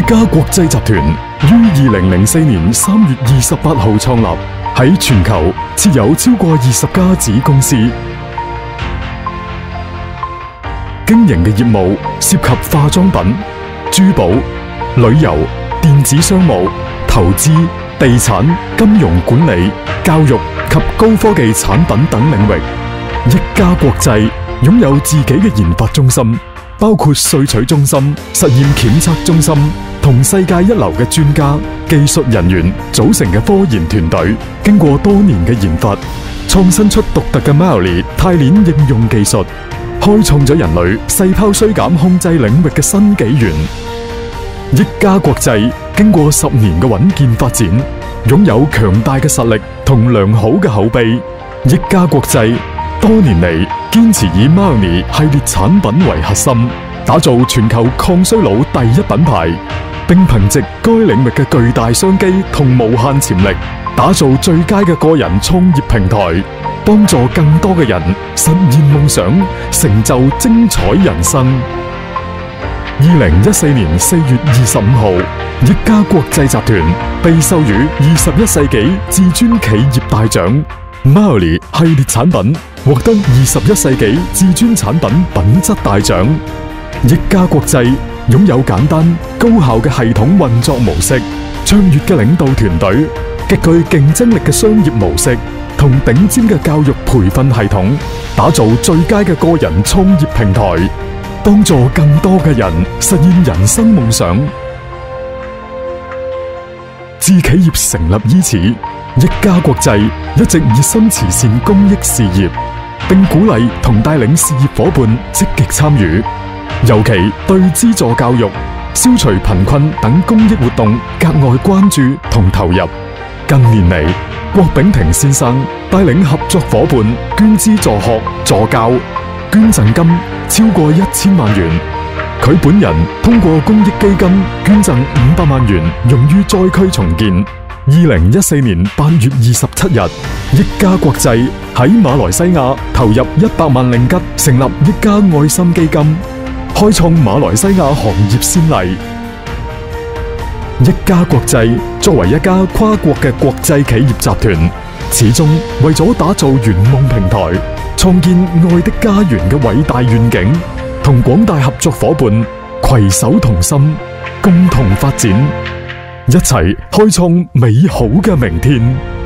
家國際集團於2004年3月28號創立，喺全球設有超過20家子公司，經營嘅業務涉及化妝品、珠寶、旅遊、電子商務、投資、地產、金融管理、教育及高科技產品等領域。億家國際擁有自己嘅研發中心，包括萃取中心、實驗檢測中心同世界一流嘅專家、技術人員組成嘅科研團隊，經過多年嘅研發，創新出獨特嘅 Myoly 肽鏈應用技術，開創咗人類細胞衰減控制領域嘅新紀元。億家國際經過10年嘅穩健發展，擁有強大嘅實力同良好嘅口碑。億家國際多年嚟堅持以 Myoly 系列產品為核心，打造全球抗衰老第一品牌，並憑藉該領域嘅巨大商機同無限潛力，打造最佳嘅個人創業平台，幫助更多嘅人實現夢想，成就精彩人生。2014年4月25號，億家國際集團被授予21世紀至尊企業大獎 Myoly 系列產品獲得21世紀至尊產品品質大獎。億家國際擁有簡單高效嘅系統運作模式、卓越嘅領導團隊、極具競爭力嘅商業模式同頂尖嘅教育培訓系統，打造最佳嘅個人創業平台，幫助更多嘅人實現人生夢想。自企業成立伊始，億家國際一直熱心慈善公益事業，並鼓勵同帶領事業夥伴積極參與，尤其對資助教育、消除貧困等公益活動格外關注同投入。近年嚟，郭炳廷先生帶領合作夥伴捐資助學助教，捐贈金超過1000萬元。佢本人通過公益基金捐贈500萬元，用於災區重建。2014年8月27日，億家國際喺馬來西亞投入100萬令吉，成立億家愛心基金，開創馬來西亞行業先例。億家國際作為一家跨國嘅國際企業集團，始終為咗打造圓夢平台，創建愛的家園嘅偉大願景，同廣大合作夥伴攜手同心，共同發展，一齊開創美好嘅明天。